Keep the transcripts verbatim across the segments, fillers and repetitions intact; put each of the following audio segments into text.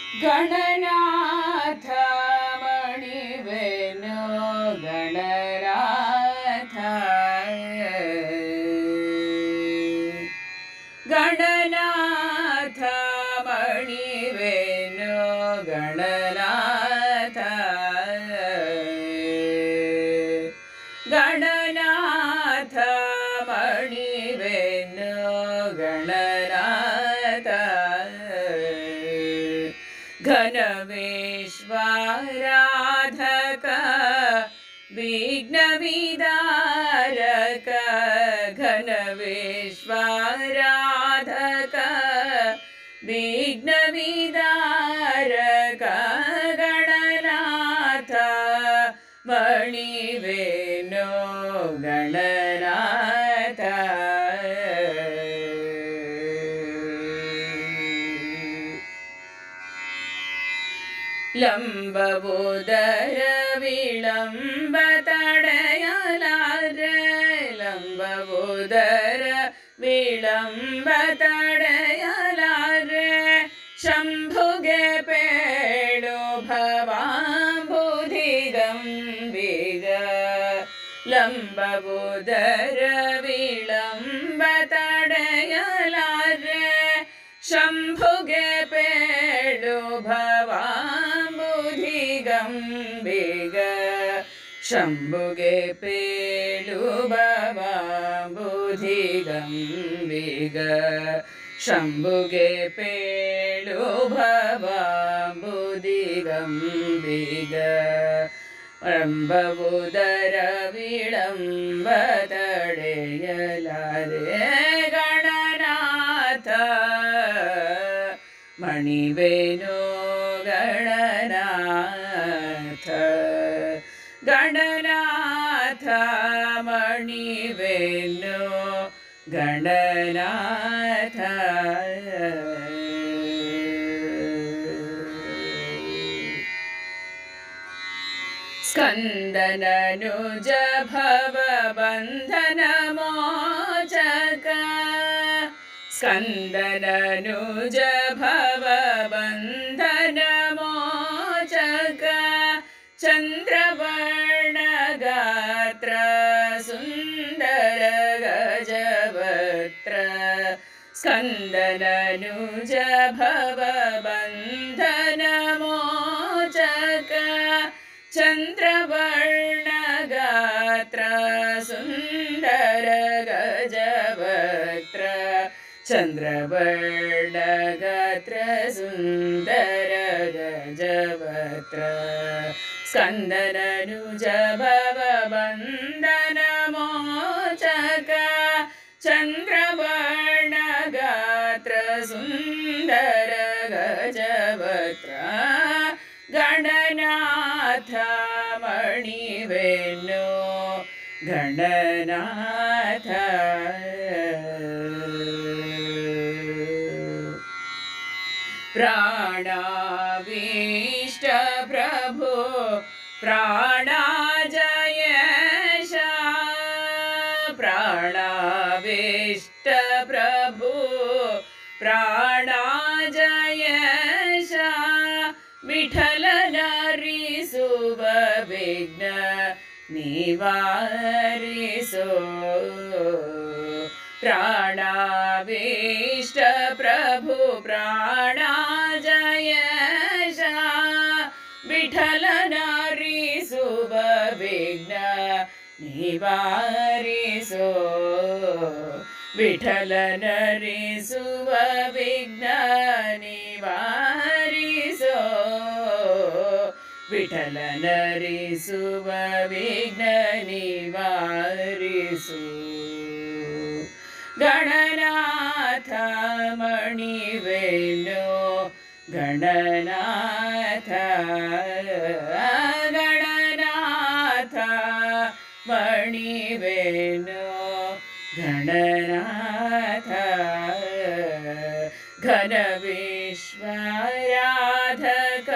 ಗಣನಾಥ ಮಣಿವೆನೋ ಗಣನಾಥ ಗಣನಾಥ ಮಣಿವೆನೋ ಗಣನಾಥ ಗಣನಾಥ ಮಣಿವೆನೋ ಗಣನಾಥ ಘನವೇಶ್ವರಾಧಕ ವಿಘ್ನವಿದಾರಕ ಘನವೇಶ್ವರಾಧಕ ವಿಘ್ನವಿದಾರಕ ಗಣನಾಥ ಮಣಿವೆನೋ ಗಣನಾಥ ಲಂಬಬೋದರ ವಿಳಂಬ ತಡೆಯಲಾರೆ ಲಂಬಬೋದರ ವಿಳಂಬ ತಡೆಯಲಾರೆ ಶಂಭುಗೆ ಪೇಳು ಭವಾಂಬುಧಿಗಂಬಿಗ ಲಂಬಬೋದರ ವಿಳಂಬ ತಡೆಯಲಾರೆ ಶಂಭುಗೆ ಪೇಳು ಭವಾಂಬುಧಿಗಂಬಿಗ ಶಂಭುಗೆ ಪೇಳು ಭವಾಂಬುಧಿಗಂಬಿಗ ಶಂಭುಗೆ ಪೇಳು ಭವಾಂಬುಧಿಗಂಬಿಗ ರಂಭವುದರ ವಿಳಂಬ ತಡೆಯಲಾರೆ ಗಣನಾಥ ಮಣಿವೆನೋ ಗಣನಾಥ ಗಣನಾಥ ಮಣಿವೆನೋ ಗಣನಾಥ ಸ್ಕಂದನನುಜ ಭವಬಂಧನ ಮೋಚಕ ಸ್ಕಂದನನುಜ ಭವಬಂಧನ ಮೋಚಕ ಚಂದ್ರವರ್ಣ ಗಾತ್ರ ಸುಂದರ ಗಜವಕ್ತ್ರ ಸ್ಕಂದನನುಜ ಭವಬಂಧನ ಮೋಚಕ ಚಂದ್ರವರ್ಣ ಗಾತ್ರ ಸುಂದರ ಗಜವಕ್ತ್ರ ಚಂದ್ರವರ್ಣ ಗಾತ್ರ ಸುಂದರ ಗಜವಕ್ತ್ರ ಸ್ಕಂದನನುಜ ಭವಬಂಧನ ಮೋಚಕ ಚಂದ್ರವರ್ಣ ಗಾತ್ರ ಸುಂದರ ಗಜವಕ್ತ್ರ ಗಣನಾಥ ಮಣಿವೆನೋ ಗಣನಾಥ ಪ್ರಾಣಾಭೀಷ್ಟ ಪ್ರಭು ಪ್ರಾಣಾಜಯೇಶ ಪ್ರಾಣಾಭೀಷ್ಟ ಪ್ರಭು ಪ್ರಾಣಾಜಯೇಶ ವಿಠಲನರಿಸುವ ವಿಘ್ನ ನಿವಾರಿಸೋ ಪ್ರಾಣಾಭೀಷ್ಟ ಪ್ರಭು ಪ್ರಾಣಾಜಯೇಶ ವಿಠಲನರಿಸುವ ವಿಘ್ನ ನಿವಾರಿಸೋ ವಿಠಲನರಿಸುವ ವಿಘ್ನ ನಿವಾರಿಸೋ ವಿಠಲನರಿಸುವ ವಿಘ್ನ ನಿವಾರಿಸು ಗಣನಾಥ ಮಣಿವೆನೋ ಗಣನಾಥ ಗಣನಾಥ ಮಣಿವೆನೋ ಗಣನಾಥ ಘನವಿಶ್ವರಾಧಕ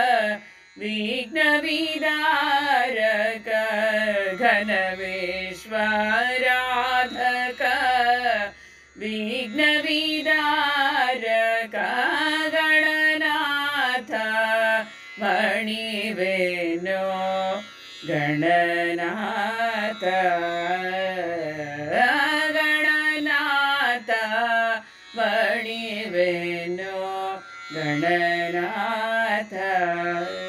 ವಿಘ್ನವಿದಾರಕ ಘನವಿಶ್ವರಾಧಕ ವಿಘ್ನವಿದಾರಕ ಗಣನಾಥ ಬಣಿವೆನೋ ಗಣನಾಥ ಗಣನಾಥ ಬಣಿವೆನೋ ಗಣನಾಥ